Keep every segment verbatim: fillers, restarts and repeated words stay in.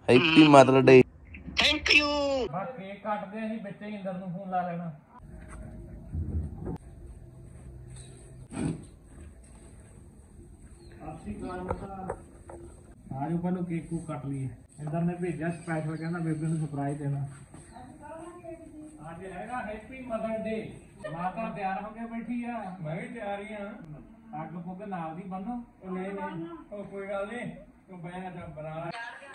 Happy mother day. Thank you. बस cake काटते हैं बच्चे इंदर नूं फोन ला लेना। आज पहले केक को कट लिए इंदर ने भेजा स्पेशल कहना बेबे नूं सरप्राइज देना। आज हैगा हैप्पी मदर डे। माता तैयार होके बैठी आ मैं भी तैयार ही हां। अग पुग नाल दी बनो नहीं नहीं कोई गल नहीं तू बैठ जा बना।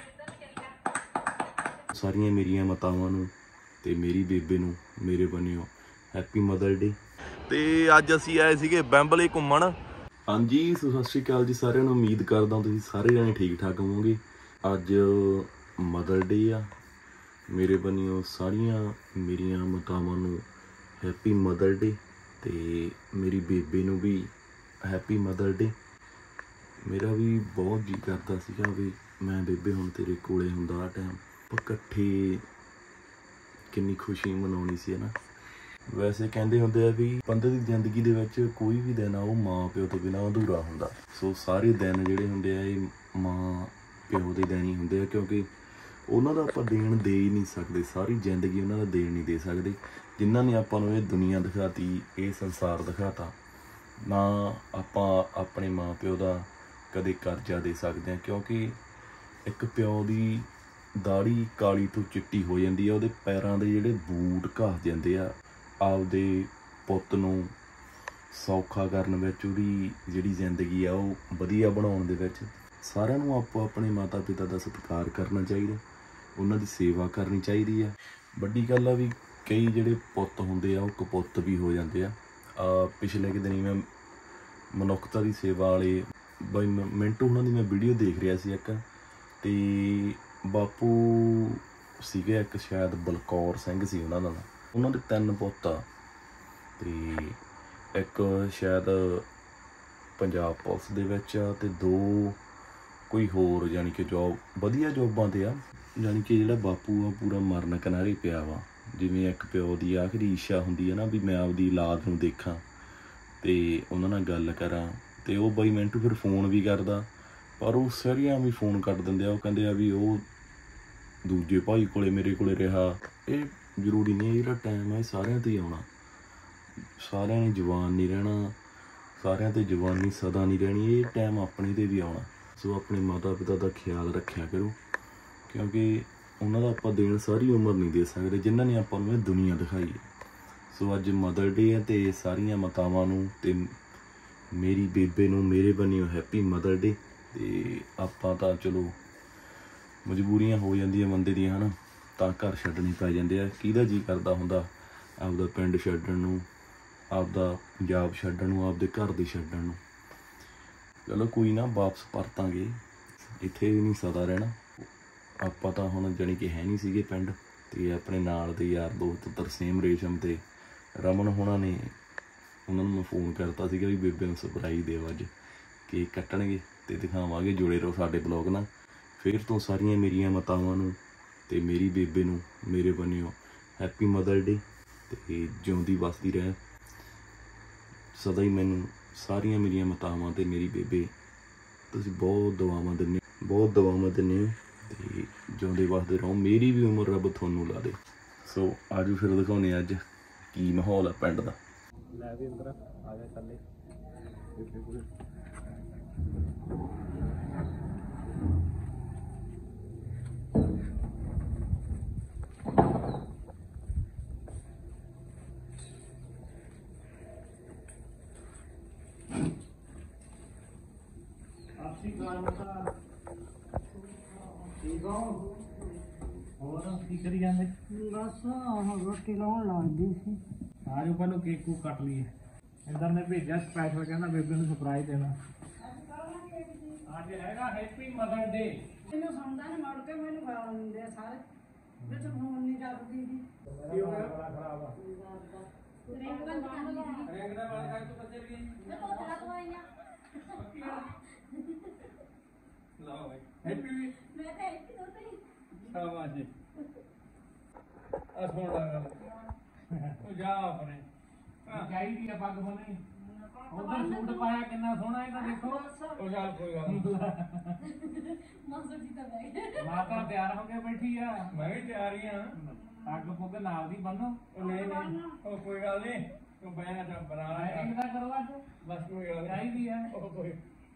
सारियां मेरियां मातावां नूं ते मेरी बेबे नूं मेरे बनियो हैप्पी मदर डे। ते अज असीं आए सीगे बैंबले घुम्मण। हाँ जी सो सत श्री अकाल जी सारिਆਂ ਨੂੰ। उम्मीद करदा तुसीं सारे जने ठीक ठाक होवोगे। अज मदर डे आ मेरे बनियो सारियां मेरियां मातावां नूं हैप्पी मदर डे ते मेरी बेबे नूं भी हैप्पी मदर डे। मेरा भी बहुत जी करदा सीगा भी मैं बेबे हुण तेरे कोले हुंदा आ टाइम ਆਪਾਂ ਇਕੱਠੇ किन्नी खुशी मनाउणी सी है ना। वैसे कहते होंगे आ भी बंदे की जिंदगी दे विच कोई भी दिन आ वो माँ प्यो तो बिना अधूरा हुंदा। सो सारे दिन जिहड़े हुंदे आ ये माँ प्यो दे दिन ही हुंदे आ क्योंकि उन्हां दा आपां देण दे ही नहीं सकदे। सारी जिंदगी उन्हां दा देण नहीं दे सकदे जिन्हां ने आपां नूं ये दुनिया दिखाती ये संसार दिखाता। ना आपां अपने माँ प्यो दा कदे कर्जा दे सकदे हैं क्योंकि एक प्यो दी दाड़ी काली तो चिट्टी हो जाती है ਉਹਦੇ पैरों के ਜਿਹੜੇ बूट घस ਜਾਂਦੇ ਆ ਆਪਦੇ ਪੁੱਤ ਨੂੰ ਸੌਖਾ ਕਰਨ ਵਿੱਚ ਉਹਦੀ ਜਿਹੜੀ ਜ਼ਿੰਦਗੀ ਆ ਉਹ ਵਧੀਆ ਬਣਾਉਣ ਦੇ ਵਿੱਚ ਸਾਰਿਆਂ ਨੂੰ ਆਪੋ ਆਪਣੇ ਮਾਤਾ ਪਿਤਾ ਦਾ ਸਤਿਕਾਰ ਕਰਨਾ ਚਾਹੀਦਾ ਉਹਨਾਂ ਦੀ ਸੇਵਾ ਕਰਨੀ ਚਾਹੀਦੀ ਆ। ਵੱਡੀ ਗੱਲ ਆ ਵੀ ਕਈ ਜਿਹੜੇ ਪੁੱਤ ਹੁੰਦੇ ਆ ਉਹ ਕਪੁੱਤ ਵੀ ਹੋ ਜਾਂਦੇ ਆ। ਪਿਛਲੇ ਕਿ ਦਿਨੀ ਮੈਂ ਮਨੁੱਖਤਾ ਦੀ ਸੇਵਾ ਵਾਲੇ ਬਾਈ ਮਿੰਟੂ ਉਹਨਾਂ ਦੀ ਮੈਂ ਵੀਡੀਓ ਦੇਖ ਰਿਹਾ ਸੀ ਇੱਕ ਤੇ बापू सीगे एक शायद बलकौर सिंह सी उन्हां दा उन्हां दे तीन पुत्त आ ते एक शायद पंजाब पुलिस दे विच आ ते दो कोई होर जानी कि जॉब वधिया जॉबां ते आ। जानी कि जिहड़ा बापू आ पूरा मरण किनारे पिया वा जिवें एक प्यो दी आखिरी इच्छा हुंदी है ना भी मैं आपदी औलाद नूं देखां ते उन्हां नाल गल करां ते ओह बाई मिंटू फिर फोन भी करदा पर वो सारियां भी फोन कट दिंदे आ। कहंदे आ भी वो दूजे भाई कोले मेरे कोले रहा ये जरूरी नहीं है। जिहड़ा टाइम है सारियां ते ही आउणा सारियां ने जवान नहीं रहना सारियां ते जवानी सदा नहीं रहनी ये टाइम अपने ते भी आउणा। सो अपने माता पिता का ख्याल रखिया करो क्योंकि उन्हां दा आपां देण सारी उम्र नहीं दे सकदे जिन्हां ने आपां नूं दुनिया दिखाई है। सो अज मदर डे है ते सारियां मातावां नूं ते मेरी बेबे नूं मेरे बनियो हैप्पी मदर डे। ते आपां तां चलो मजबूरियां हो जांदियां बंदे दियां है ना तां घर छड्डने पै जांदे आ। किहदा जी करदा हुंदा आपदा पिंड छड्डण नूं आपदा पंजाब छड्डण नूं आपदे घर दे छड्डण नूं। चलो कोई ना वापस परतांगे इत्थे भी नहीं सदा रहना। आपां तां हुण जानी कि है नहीं सीगे पिंड ते अपने नाल दे यार दोस्त तरसेम रेशम ते रमन होणां ने उन्हां नूं मैं फोन करता सीगा भी बेबे नूं सरप्राइज देव अज केक कट्टणगे ते दिखावांगे। जुड़े रहो साडे ब्लॉग नाल। फिर तो सारियां मेरियां मातावां नूं ते मेरी बेबे नूं मेरे बनियो हैप्पी मदर डे ते जिउंदी वसदी रहे सदा ही। मैनूं सारियां मेरियां मातावां ते मेरी बेबे तुसीं बहुत दुआवां दिंदे बहुत दुआवां दिंदे हो ते जिउंदे वसदे रहो मेरी भी उम्र रब तुहानूं ला दे। सो आजो फिर दिखाउने अज की माहौल है पिंड दा। लै भी अंदर आ जा थल्ले बेबे कोले आपसी कारमता ठीक हो और की करी जांदे बस रोटी लाउण लगदी सी। आज पहले केक को कट लिए इंदर ने भेजा स्पेशल कहना बेबे नूं सरप्राइज देना। आज हैगा हैप्पी मदर डे। मैनूं सुणदा नहीं मुड़ के मैनूं गाल दिंदे आ सारे विच फोन नहीं करदी दी की हो गया बड़ा खराब आ रिंग बंद कर दी रेंग दा वाला काज तो बच्चे भी मैं तो तला तो आईया लो भाई हैप्पी भी मैं तो हैप्पी तो नहीं शाबाश जी आ सुन लगा ओ जा अपने जाई दी पग बने ਉਧਰ ਸੂਟ ਪਾਇਆ ਕਿੰਨਾ ਸੋਹਣਾ ਇਹਦਾ ਦੇਖੋ। ਉਹ ਚੱਲ ਕੋਈ ਗੱਲ ਨਹੀਂ। ਮਾਸਟਰ ਜੀ ਤਾਂ ਬਹਿ ਗਏ। ਮਾਤਾ ਤਿਆਰ ਹੋ ਕੇ ਬੈਠੀ ਆ। ਮੈਂ ਵੀ ਤਿਆਰ ਹੀ ਆ। ਅੱਗ ਪੁੱਗ ਨਾਲ ਦੀ ਬੰਨੋ। ਉਹ ਨਹੀਂ ਨਹੀਂ ਉਹ ਕੋਈ ਗੱਲ ਨਹੀਂ। ਤੂੰ ਬਹਿ ਜਾ ਬਣਾ ਇਹਦਾ ਕਰੋ ਅੱਜ ਬਸ ਕੋਈ ਗੱਲ ਚਾਹੀਦੀ ਆ। ਉਹ ਕੋਈ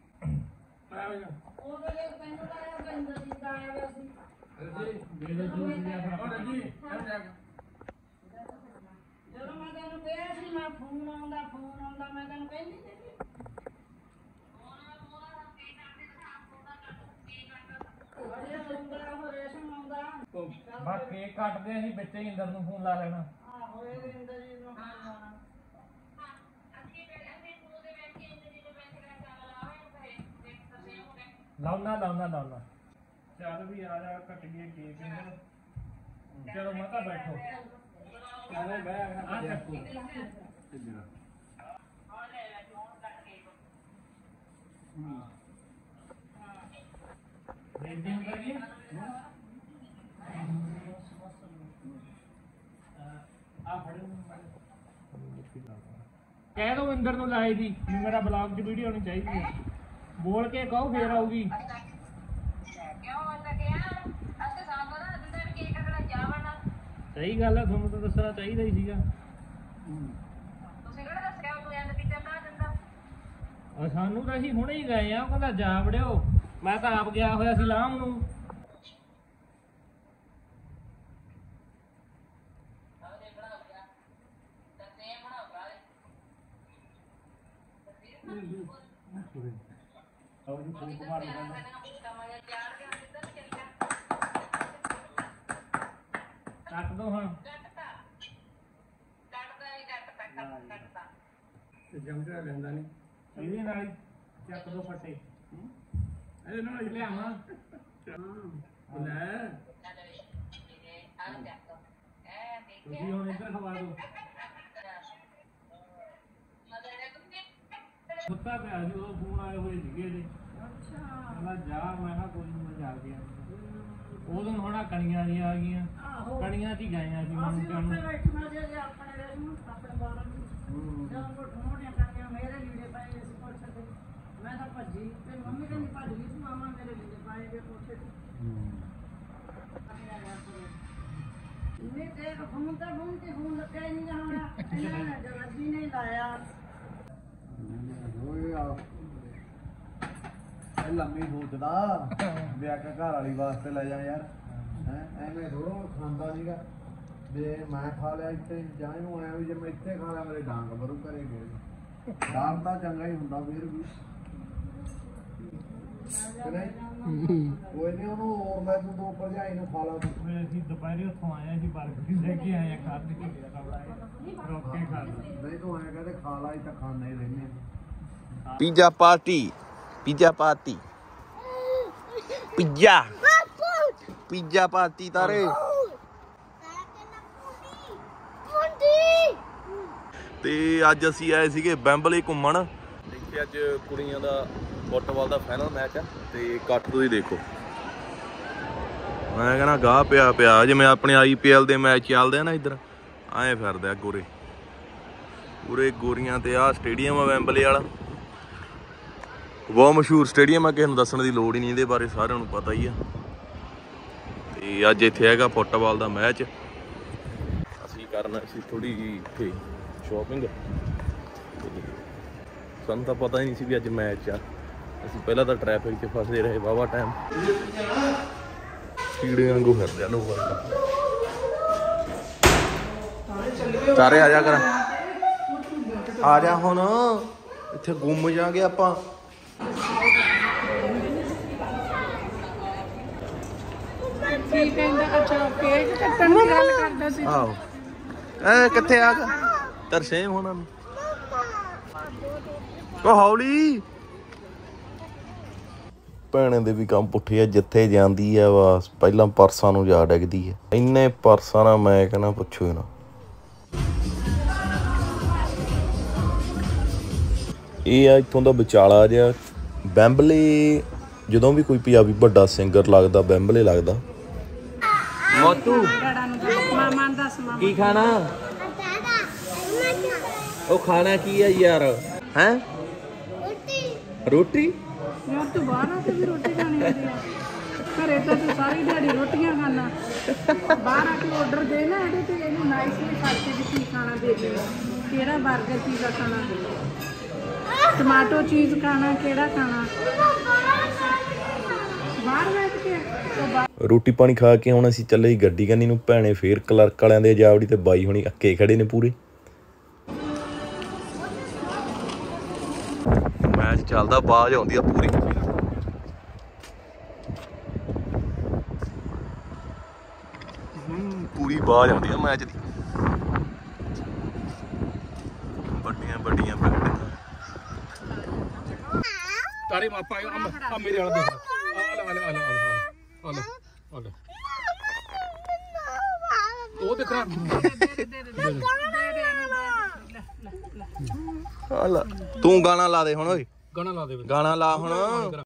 ਉਹ ਵੇਲੇ ਪੈਨੋ ਲਾਇਆ ਬੰਦਾ ਜੀ ਦਾ ਆਇਆ ਹੋਇਆ ਸੀ। ਮੇਰੇ ਜੂਸ ਲਿਆ ਫਿਰ। ਉਹ ਜੀ ਜਦੋਂ ਮੈਂ ਤੈਨੂੰ ਕਿਹਾ ਸੀ ਮੈਂ ਫੋਨ ਆਉਂਦਾ ਫੋਨ ਆਉਂਦਾ ਮੈਂ ਤੈਨੂੰ ਕਹਿੰਦੀ ਸੀ ਬਸ ਕੇਕ ਕੱਟਦੇ ਅਸੀਂ ਵਿੱਚ ਹੀ ਇੰਦਰ ਨੂੰ ਫੋਨ ਲਾ ਲੈਣਾ। ਆਹੋ ਇਹ ਇੰਦਰ ਜੀ ਨੂੰ ਫੋਨ ਲਾਉਣਾ। ਲਾਉਣਾ ਲਾਉਣਾ ਲਾਉਣਾ ਚੱਲ ਵੀ ਆ ਜਾ ਕੱਟ ਗਏ ਕੇਕ ਇੰਦਰ। ਚਲੋ ਮਾਤਾ ਬੈਠੋ। ਚੱਲ ਬਹਿ ਆ ਚੱਕੋ ਰੇਂਜਿੰਗ ਕਰੀਏ ਆ ਫੜੋ। ਕਹਿ ਦੋ ਇੰਦਰ ਨੂੰ ਲਾਈ ਦੀ ਵੀ ਮੇਰਾ ਬਲੌਗ 'ਚ ਵੀਡੀਓ ਆਉਣੀ ਚਾਹੀਦੀ ਹੈ। ਬੋਲ ਕੇ ਕਹੋ ਫੇਰ ਆਊਗੀ। ਸਹੀ ਗੱਲ ਹੈ ਤੁਹਾਨੂੰ ਤਾਂ ਦੱਸਣਾ ਚਾਹੀਦਾ ਹੀ ਸੀਗਾ। ਸਾਨੂੰ ਤਾਂ ਅਸੀਂ ਹੁਣੇ ਹੀ ਗਏ ਆ। ਉਹ ਕਹਿੰਦਾ ਜਾ ਵੜਿਓ। ਮੈਂ ਤਾਂ ਆਪ ਗਿਆ ਹੋਇਆ ਸੀ ਲਾਮ ਨੂੰ। ਕੱਟ ਦੋ ਹਾਂ ਜੰਮਦਾ ਲੈਂਦਾ ਨਹੀਂ। ਇਹਦੇ ਨਾਲ ਹੀ ਚੱਕ ਦੋ ਫੱਟੇ। ਇਹਦੇ ਨਾਲ ਹੀ ਲਿਆਵਾਂ। ਲੈ ਤੁਸੀਂ ਹੁਣ ਇੱਧਰ ਖਵਾ ਦੋ। ਸੁੱਤਾ ਪਿਆ ਸੀ ਉਦੋਂ ਫੋਨ ਆਏ ਹੋਏ ਸੀਗੇ ਇਹਦੇ। ਕਹਿੰਦਾ ਜਾ। ਮੈਂ ਕਿਹਾ ਕੋਈ ਨਹੀਂ ਮੈਂ ਜਾ ਗਿਆ। ਉਦੋਂ ਹੁਣ ਕਣੀਆਂ ਦੀਆਂ ਆ ਗਈਆਂ। ਕਣੀਆਂ 'ਚ ਹੀ ਗਏ ਆ ਅਸੀਂ ਮਾਨੂੰ ਕਹਿਣ ਨੂੰ। ਬੈਠਣਾ ਜੇ ਆਪਣੇ ਰੇਸ ਨੂੰ ਆਪਣੇ ਬਾਰਾਂ ਨੂੰ ਜਦੋਂ ਕੋ ਠੋਣੀਆਂ ਕਰਨੀਆਂ ਮੇਰੇ ਲੀੜੇ ਪਾਏ ਸੀ ਕੋਠੇ ਤੇ। ਮੈਂ ਤਾਂ ਭੱਜੀ ਤੇ ਮੰਮੀ ਕਹਿੰਦੀ ਭੱਜ ਗਈ ਸੀ ਮਾਮਾ ਮੇਰੇ ਲੀੜੇ ਪਾਏ ਗਏ ਕੋਠੇ ਤੇ। ਨਹੀਂ ਤੇ ਫੋਨ ਤਾਂ ਫੋਨ ਤੇ ਫੋਨ ਲੱਗਿਆ ਹੀ ਨਹੀਂ ਜਾਣਾ। ਇਹਨਾਂ ਨੇ ਜਲਦੀ ਨਹੀਂ ਲਾਇਆ। ਓਏ ਆ ਇਹ ਲੰਮੀ ਸੋਚਦਾ ਵੀ ਆ ਕੇ ਘਰ ਵਾਲੀ ਵਾਸਤੇ ਲੈ ਜਾ ਯਾਰ। ਹੈ ਐਵੇਂ ਥੋੜੋ ਖਾਂਦਾ ਸੀਗਾ ਵੀ ਮੈਂ ਖਾ ਲਿਆ ਇੱਥੇ ਜਾਂ ਇਹਨੂੰ ਆਇਆ ਵੀ ਜੇ ਮੈਂ ਇੱਥੇ ਖਾ ਲਿਆ ਮੇਰੇ ਡਾਂਗ ਬਰੂ ਘਰੇ ਗਏ। ਡਾਂਗ ਤਾਂ ਚੰਗਾ ਹੀ ਹੁੰਦਾ ਫਿਰ ਵੀ। ਕੋਈ ਨਹੀਂ ਉਹਨੂੰ ਹੋਰ ਲੈ ਤੂੰ ਦੋ ਭਰਜਾਈ ਨੂੰ ਖਾ ਲਾ ਤੂੰ। ਅਸੀਂ ਦੁਪਹਿਰੇ ਉੱਥੋਂ ਆਏ ਅਸੀਂ ਬਰਗਰ ਲੈ ਕੇ ਆਏ ਆ। ਖਾਧੇ ਰੋਕ ਕੇ ਖਾ ਲਓ। ਨਹੀਂ ਤੂੰ ਐਂ ਕਹਿੰਦੇ ਖਾ ਲਾ ਤਾਂ ਖਾਂਦੇ ਹੀ ਰਹਿੰਦੇ। Pizza party pizza party pizza pizza party तारे ਤੇ ਅੱਜ ਅਸੀਂ ਆਏ ਸੀਗੇ ਬੈਂਬਲੇ ਘੁੰਮਣ। ਦੇਖਿਆ ਅੱਜ ਕੁੜੀਆਂ ਦਾ ਫੁੱਟਬਾਲ ਦਾ ਫਾਈਨਲ ਮੈਚ ਆ ਤੇ ਕੱਟ ਤੁਸੀਂ ਦੇਖੋ। ਮੈਂ ਕਹਿੰਦਾ ਗਾਹ ਪਿਆ ਪਿਆ ਜਿਵੇਂ ਆਪਣੇ ਆਈ ਪੀ ਐਲ ਦੇ ਮੈਚ ਚੱਲਦੇ ਆ ਨਾ ਇੱਧਰ ਐਂ ਫਿਰਦੇ ਆ ਗੋਰੇ ਪੂਰੇ ਗੋਰੀਆਂ। ਤੇ ਆਹ ਸਟੇਡੀਅਮ ਆ ਬੈਂਬਲੇ ਵਾਲਾ। ਬਹੁਤ ਮਸ਼ਹੂਰ ਸਟੇਡੀਅਮ ਆ। ਕਿਸੇ ਨੂੰ ਦੱਸਣ ਦੀ ਲੋੜ ਹੀ ਨਹੀਂ ਇਹਦੇ ਬਾਰੇ ਸਾਰਿਆਂ ਨੂੰ ਪਤਾ ਹੀ ਆ। ਤੇ ਅੱਜ ਇੱਥੇ ਹੈਗਾ ਫੁੱਟਬਾਲ ਦਾ ਮੈਚ। ਅਸੀਂ ਕਰਨਾ ਸੀ ਥੋੜੀ ਜਿਹੀ ਇੱਥੇ ਸ਼ਾਪਿੰਗ। ਸਾਨੂੰ ਤਾਂ ਪਤਾ ਹੀ ਨਹੀਂ ਸੀ ਵੀ ਅੱਜ ਮੈਚ ਆ। ਅਸੀਂ ਪਹਿਲਾਂ ਤਾਂ ਟ੍ਰੈਫਿਕ 'ਚ ਫਸੇ ਰਹੇ ਵਾਹਵਾ ਟਾਈਮ। ਕੀੜੇ ਵਾਂਗੂ ਫਿਰਦੇ ਆ ਲੋਕ। ਸਾਰੇ ਆ ਜਾ ਕਰ ਆ ਜਾ ਹੁਣ ਇੱਥੇ ਗੁੰਮ ਜਾਗੇ ਆਪਾਂ। ਕੀ ਕਹਿੰਦਾ? ਅੱਛਾ ਕੇਕ ਕੱਟਣ ਦੀ ਗੱਲ ਕਰਦਾ ਸੀ। ਆਹੋ ਐ ਕਿੱਥੇ ਆ ਗਿਆ ਤਰਸੇਮ ਹੋਣਾ ਨੂੰ। ਉਹ ਹੌਲੀ ਭੈਣੇ ਦੇ ਵੀ ਕੰਮ ਪੁੱਠੇ ਆ। ਜਿੱਥੇ ਜਾਂਦੀ ਆ ਬਸ ਪਹਿਲਾਂ ਪਰਸਾਂ ਨੂੰ ਜਾ ਡਿੱਗਦੀ ਆ। ਇੰਨੇ ਪਰਸਾਂ ਨਾਲ ਮੈਂ ਕਹਿੰਦਾ ਪੁੱਛੋ ਹੀ ਨਾ। ਇਹ ਆ ਇੱਥੋਂ ਦਾ ਵਿਚਾਲਾ ਜਿਹਾ ਬੈਂਬਲੇ। ਜਦੋਂ ਵੀ ਕੋਈ ਪੰਜਾਬੀ ਵੱਡਾ ਸਿੰਗਰ ਲੱਗਦਾ ਬੈਂਬਲੇ ਲੱਗਦਾ। ਮੋਤੂ ਮਾਮਾ ਦੱਸ ਮਾਮਾ ਕੀ ਖਾਣਾ? ਉਹ ਖਾਣਾ ਕੀ ਆ ਯਾਰ? ਹੈ ਰੋਟੀ ਯਾਰ ਤੂੰ ਬਾਹਰ ਆ ਕੇ ਵੀ ਰੋਟੀ ਖਾਣੀ ਹੁੰਦੀ ਆ ਘਰੇ ਤਾਂ ਤੂੰ ਸਾਰੀ ਦਿਹਾੜੀ ਰੋਟੀਆਂ ਖਾਣਾ ਬਾਹਰ ਆ ਕੇ ਆਰਡਰ ਦੇ ਨਾ ਇਹਦੇ ਤੇ ਇਹਨੂੰ ਨਾਈਸਲੀ ਖਾਤੇ ਵੀ ਕੀ ਖਾਣਾ ਦੇ ਦੇ ਕਿਹੜਾ 버ਗਰ ਪੀਜ਼ਾ ਖਾਣਾ ਟਮਾਟੋ ਚੀਜ਼ ਖਾਣਾ ਕਿਹੜਾ ਖਾਣਾ ਬਾਹਰ ਬੈਠ ਕੇ ਤੋਂ ਬਾਹਰ ਰੋਟੀ ਪਾਣੀ ਖਾ ਕੇ ਹੁਣ ਅਸੀਂ ਚੱਲੇ ਗੱਡੀ ਕੰਨੀ ਨੂੰ ਭੈਣੇ ਫੇਰ ਕਲਰਕ ਵਾਲਿਆਂ ਦੇ ਜਾਵੜੀ ਤੇ ਬਾਈ ਹੁਣੀ ਅੱਕੇ ਖੜੇ ਨੇ ਪੂਰੇ ਮੈਚ ਚੱਲਦਾ ਬਾਜ਼ ਆਉਂਦੀ ਆ ਪੂਰੀ ਪੂਰੀ ਬਾਜ਼ ਆਉਂਦੀ ਆ ਮੈਚ ਦੀ ਵੱਡੀਆਂ ਵੱਡੀਆਂ ਬਿਲਡਿੰਗਾਂ ਤਾਰੇ ਮਾਪਾ ਆ ਮੇਰੇ ਵਾਲਾ ਦੇਖ ਆ ਲੈ ਆ ਲੈ ਆ ਲੈ ਆ ਲੈ ਆ ਲੈ ਉਹ ਦੇਖ ਆ ਲੈ ਤੂੰ ਗਾਣਾ ਲਾ ਦੇ ਹੁਣ ਓਏ ਗਾਣਾ ਲਾ ਦੇ ਗਾਣਾ ਲਾ ਹੁਣ